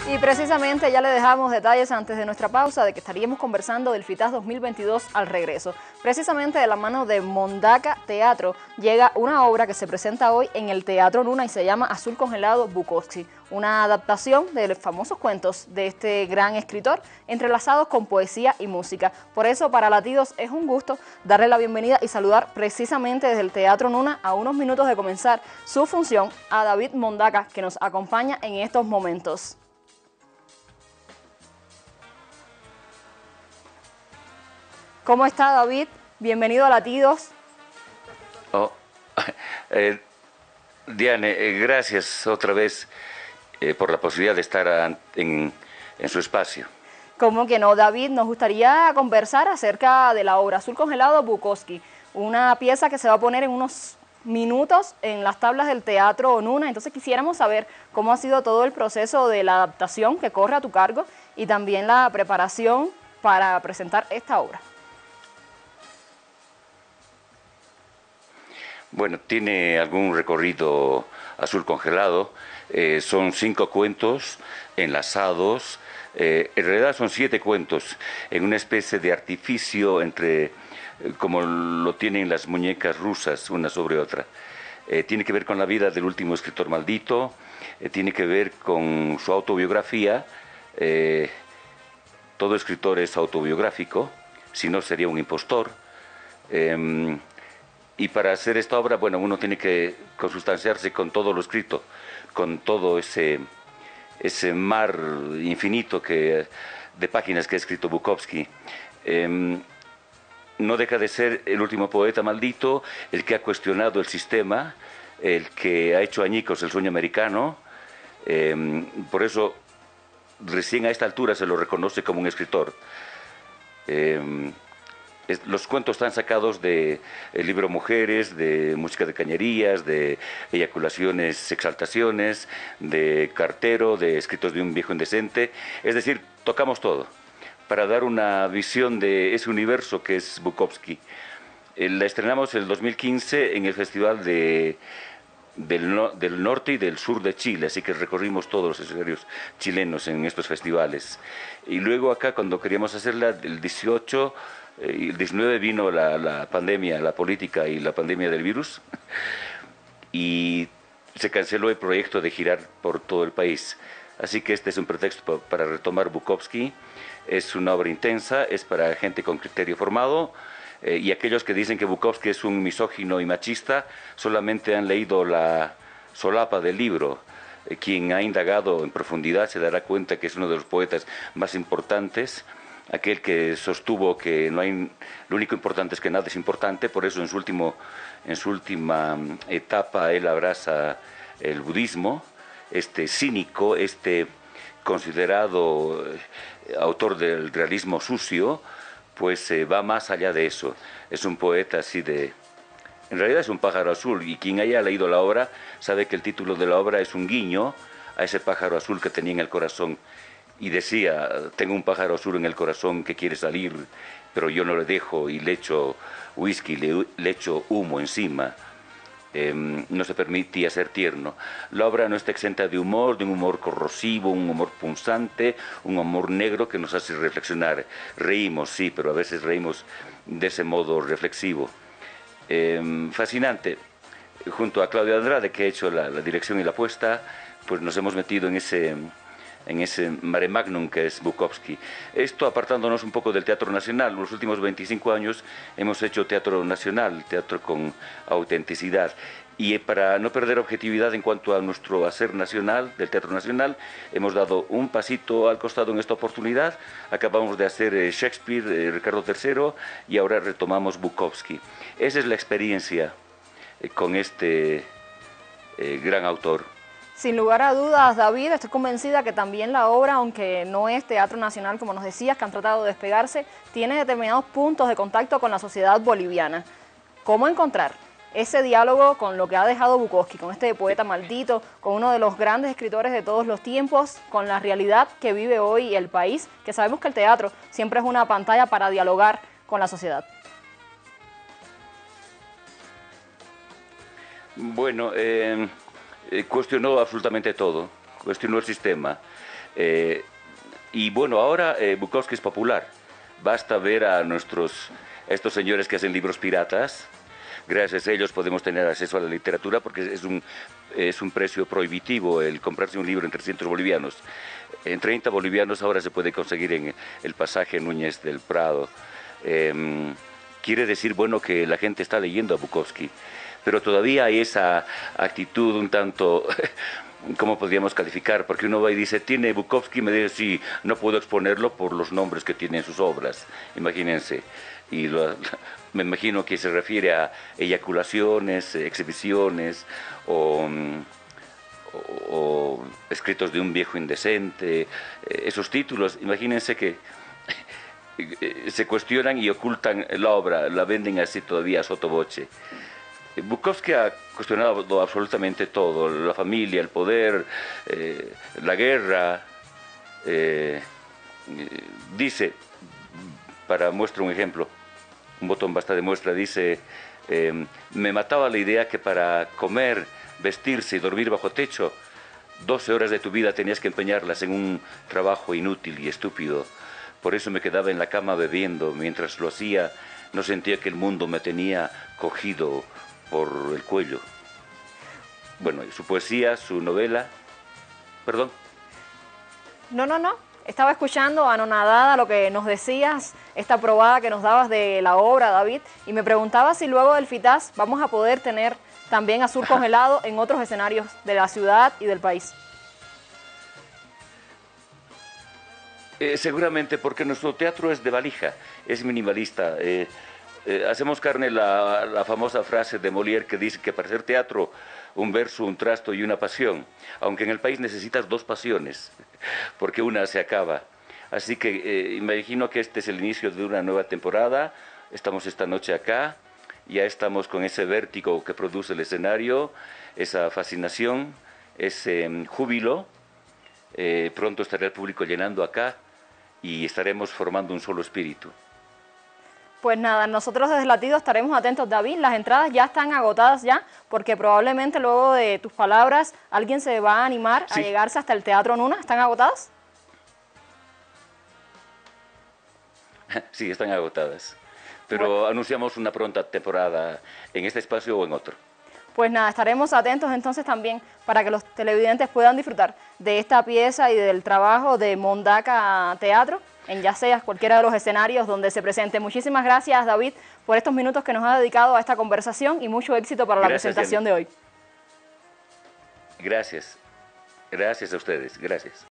Y precisamente ya le dejamos detalles antes de nuestra pausa de que estaríamos conversando del FITAS 2022 al regreso. Precisamente de la mano de Mondaca Teatro llega una obra que se presenta hoy en el Teatro Nuna y se llama Azul Congelado Bukowski, una adaptación de los famosos cuentos de este gran escritor entrelazados con poesía y música. Por eso para Latidos es un gusto darle la bienvenida y saludar precisamente desde el Teatro Nuna a unos minutos de comenzar su función a David Mondaca, que nos acompaña en estos momentos. ¿Cómo está, David? Bienvenido a Latidos. Oh, Diane, gracias otra vez por la posibilidad de estar en su espacio. ¿Cómo que no, David? Nos gustaría conversar acerca de la obra Azul Congelado Bukowski, una pieza que se va a poner en unos minutos en las tablas del Teatro Nuna. Entonces quisiéramos saber cómo ha sido todo el proceso de la adaptación que corre a tu cargo y también la preparación para presentar esta obra. Bueno, tiene algún recorrido Azul Congelado, son 5 cuentos enlazados, en realidad son 7 cuentos, en una especie de artificio entre, como lo tienen las muñecas rusas, una sobre otra. Tiene que ver con la vida del último escritor maldito, tiene que ver con su autobiografía, todo escritor es autobiográfico, si no sería un impostor. Y para hacer esta obra, bueno, uno tiene que consustanciarse con todo lo escrito, con todo ese mar infinito de páginas que ha escrito Bukowski. No deja de ser el último poeta maldito, el que ha cuestionado el sistema, el que ha hecho añicos el sueño americano. Por eso, recién a esta altura se lo reconoce como un escritor. Los cuentos están sacados del libro Mujeres, de Música de Cañerías, de Eyaculaciones, Exaltaciones, de Cartero, de Escritos de un viejo indecente. Es decir, tocamos todo para dar una visión de ese universo que es Bukowski. La estrenamos en el 2015 en el Festival del norte y del sur de Chile, así que recorrimos todos los escenarios chilenos en estos festivales. Y luego acá, cuando queríamos hacerla, el 18... y el 19 vino la pandemia, la política y la pandemia del virus, y se canceló el proyecto de girar por todo el país. Así que este es un pretexto para retomar Bukowski. Es una obra intensa, es para gente con criterio formado, y aquellos que dicen que Bukowski es un misógino y machista solamente han leído la solapa del libro. Quien ha indagado en profundidad se dará cuenta que es uno de los poetas más importantes, aquel que sostuvo que no hay, lo único importante es que nada es importante. Por eso en su última etapa él abraza el budismo, este cínico, este considerado autor del realismo sucio, pues va más allá de eso. Es un poeta así en realidad es un pájaro azul, y quien haya leído la obra sabe que el título de la obra es un guiño a ese pájaro azul que tenía en el corazón. Y decía, tengo un pájaro azul en el corazón que quiere salir, pero yo no le dejo, y le echo whisky, le echo humo encima. No se permitía ser tierno. La obra no está exenta de un humor corrosivo, un humor punzante, un humor negro que nos hace reflexionar. Reímos, sí, pero a veces reímos de ese modo reflexivo. Fascinante. Junto a Claudio Andrade, que ha hecho la dirección y la puesta, pues nos hemos metido en ese mare magnum que es Bukowski. Esto apartándonos un poco del Teatro Nacional. Los últimos 25 años hemos hecho teatro nacional, teatro con autenticidad. Y para no perder objetividad en cuanto a nuestro hacer nacional, del Teatro Nacional, hemos dado un pasito al costado en esta oportunidad. Acabamos de hacer Shakespeare, Ricardo III, y ahora retomamos Bukowski. Esa es la experiencia con este gran autor. Sin lugar a dudas, David, estoy convencida que también la obra, aunque no es Teatro Nacional, como nos decías, que han tratado de despegarse, tiene determinados puntos de contacto con la sociedad boliviana. ¿Cómo encontrar ese diálogo con lo que ha dejado Bukowski, con este poeta maldito, con uno de los grandes escritores de todos los tiempos, con la realidad que vive hoy el país, que sabemos que el teatro siempre es una pantalla para dialogar con la sociedad? Bueno, cuestionó absolutamente todo, cuestionó el sistema, Y bueno, ahora Bukowski es popular. Basta ver a estos señores que hacen libros piratas. Gracias a ellos podemos tener acceso a la literatura porque es un precio prohibitivo el comprarse un libro en 300 bolivianos. En 30 bolivianos ahora se puede conseguir en el pasaje Núñez del Prado. Quiere decir, bueno, que la gente está leyendo a Bukowski, pero todavía hay esa actitud un tanto, ¿cómo podríamos calificar? Porque uno va y dice, ¿tiene Bukowski? Me dice, sí, no puedo exponerlo por los nombres que tiene en sus obras, imagínense. Y me imagino que se refiere a eyaculaciones, exhibiciones o escritos de un viejo indecente, esos títulos, imagínense que se cuestionan y ocultan la obra, la venden así todavía a sottovoce. Bukowski ha cuestionado absolutamente todo, la familia, el poder, la guerra. Dice, para muestra un ejemplo, un botón basta de muestra, dice, me mataba la idea que para comer, vestirse y dormir bajo techo, 12 horas de tu vida tenías que empeñarlas en un trabajo inútil y estúpido. Por eso me quedaba en la cama bebiendo. Mientras lo hacía, no sentía que el mundo me tenía cogido por el cuello. Bueno, su poesía, su novela... ¿Perdón? No. Estaba escuchando anonadada lo que nos decías, esta probada que nos dabas de la obra, David, y me preguntaba si luego del FITAS vamos a poder tener también Azul Congelado en otros escenarios de la ciudad y del país. Seguramente, porque nuestro teatro es de valija, es minimalista. Hacemos carne la famosa frase de Molière que dice que para hacer teatro, un verso, un trasto y una pasión, aunque en el país necesitas 2 pasiones, porque una se acaba. Así que imagino que este es el inicio de una nueva temporada. Estamos esta noche acá, ya estamos con ese vértigo que produce el escenario, esa fascinación, ese júbilo. Pronto estará el público llenando acá y estaremos formando un solo espíritu. Pues nada, nosotros desde Latido estaremos atentos, David. Las entradas ya están agotadas ya, porque probablemente luego de tus palabras alguien se va a animar a llegarse hasta el Teatro Nuna. ¿Están agotadas? Sí, están agotadas. Pero anunciamos una pronta temporada en este espacio o en otro. Pues nada, estaremos atentos entonces también para que los televidentes puedan disfrutar de esta pieza y del trabajo de Mondaca Teatro, en ya sea cualquiera de los escenarios donde se presente. Muchísimas gracias, David, por estos minutos que nos ha dedicado a esta conversación y mucho éxito para la presentación de hoy. Gracias. Gracias a ustedes. Gracias.